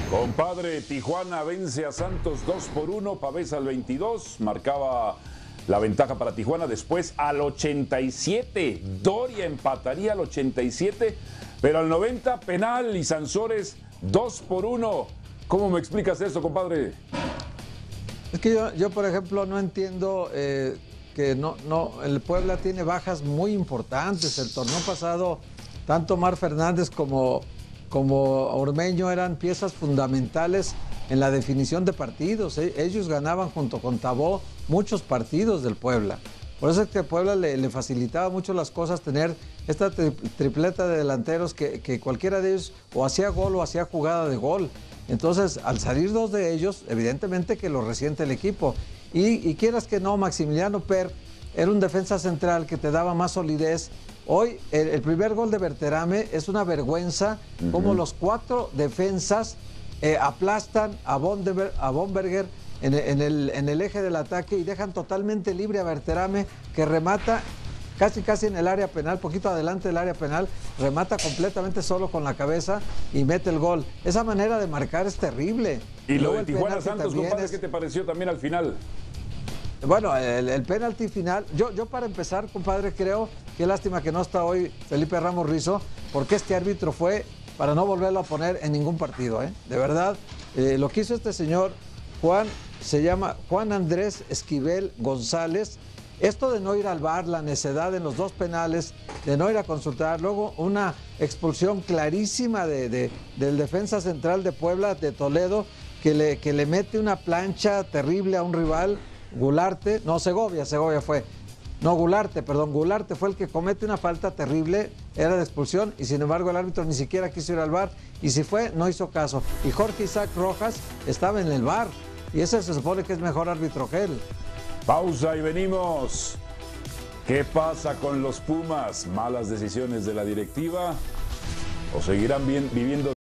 Compadre, Tijuana vence a Santos 2-1, Pavés al 22, marcaba la ventaja para Tijuana. Después al 87, Doria empataría al 87, pero al 90 penal y Sansores 2-1. ¿Cómo me explicas eso, compadre? Es que yo por ejemplo, no entiendo que el Puebla tiene bajas muy importantes. El torneo pasado, tanto Omar Fernández como Ormeño eran piezas fundamentales en la definición de partidos. Ellos ganaban junto con Tabó muchos partidos del Puebla. Por eso es que a Puebla le facilitaba mucho las cosas tener esta tripleta de delanteros que cualquiera de ellos o hacía gol o hacía jugada de gol. Entonces, al salir dos de ellos, evidentemente que lo resiente el equipo. Y quieras que no, Maximiliano Per era un defensa central que te daba más solidez. Hoy, el primer gol de Berterame es una vergüenza, como los cuatro defensas aplastan a Bomberger en el eje del ataque y dejan totalmente libre a Berterame, que remata casi en el área penal, poquito adelante del área penal, remata completamente solo con la cabeza y mete el gol. Esa manera de marcar es terrible. Y lo de Tijuana Santos, compadre, ¿qué te pareció también al final? Bueno, el penalti final, yo para empezar, compadre, creo, qué lástima que no está hoy Felipe Ramos Rizo, porque este árbitro fue para no volverlo a poner en ningún partido, De verdad, lo que hizo este señor, se llama Juan Andrés Esquivel González. Esto de no ir al VAR, la necedad en los dos penales, de no ir a consultar, luego una expulsión clarísima del defensa central de Puebla, de Toledo, que le mete una plancha terrible a un rival, Gularte fue el que comete una falta terrible, era de expulsión, y sin embargo el árbitro ni siquiera quiso ir al VAR, y si fue, no hizo caso. Y Jorge Isaac Rojas estaba en el VAR, y ese se supone que es mejor árbitro que él. Pausa y venimos. ¿Qué pasa con los Pumas? ¿Malas decisiones de la directiva? ¿O seguirán viviendo